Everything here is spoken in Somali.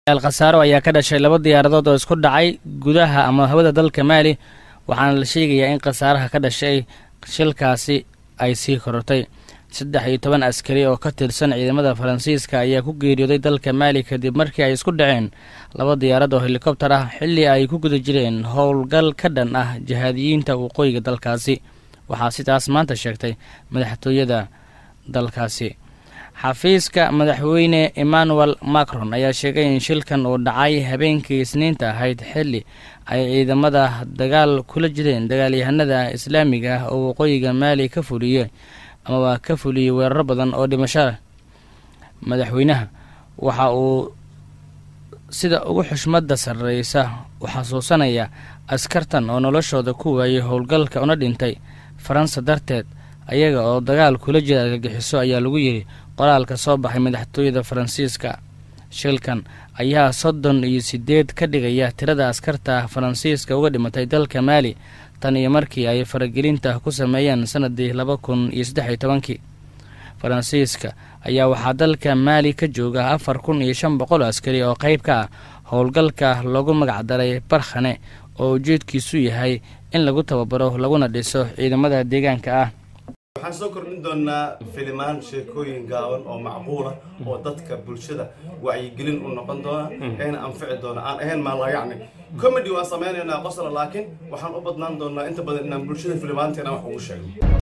الخسارة ayaa ka dhashay laba diyaaradood oo isku dhacay gudaha ama hawada dalka Mali waxaana la sheegayaa in khasaaraha ka dhashay shilkaasi ay sii korortay 13 askari oo ka tirsan ciidamada Faransiiska ayaa ku geeriyooday dalka Mali kadib markii ay isku dhaceen laba diyaarad oo helikobtar ah xilli ay ku guda jireen howlgal ka dhan ah jihaadiyiinta waqooyiga dalkaasi waxaa sidaas maanta sheegtay madaxtooyada dalkaasi xafiiska madaxweyne Emmanuel Macron ayaa sheegay in shilkan uu dhacay habeenkii Isniinta ahayd xilli ay ciidamada dagaal kula jireen dagaalyahanada Islaamiga ah oo waqooyiga Mali ka fuliyay weerar badan oo dhimasho madaxweynaha waxa uu sida ugu xushmada sarreysa u xasuusanaya askartan oo noloshooda ku waayay howlgalka una dhintay Faransa darteed ayaga oo dagaal kula jira argagixiso ayaa lagu yiri qoraalka soo baxay madaxtooyada Faransiiska shilkan ayaa 38 ka dhigaya tirada askarta Faransiiska uga dhimatay dalka Mali tan iyo markii ay faragelinta ku sameeyeen sanadii 2013 Faransiiska ayaa waxa dalka Mali ka jooga 4500 askari oo qayb ka ah howlgalka lagu magac daray Barkhane oo ujeedkiisu yahay in lagu tababaro laguna dhiso ciidamada deegaanka ah waxaan soo kordhin doonaa filimaan sheekooyin gaaban oo macquul ah oo dadka bulshada wacyigelin u noqon doona ee anfici doona aan ahayn ma la yacni comedy waa sameeynaa qosol laakiin waxaan u badnaan doonaa inta badan inaan bulshada filimaanteena wax ugu sheegno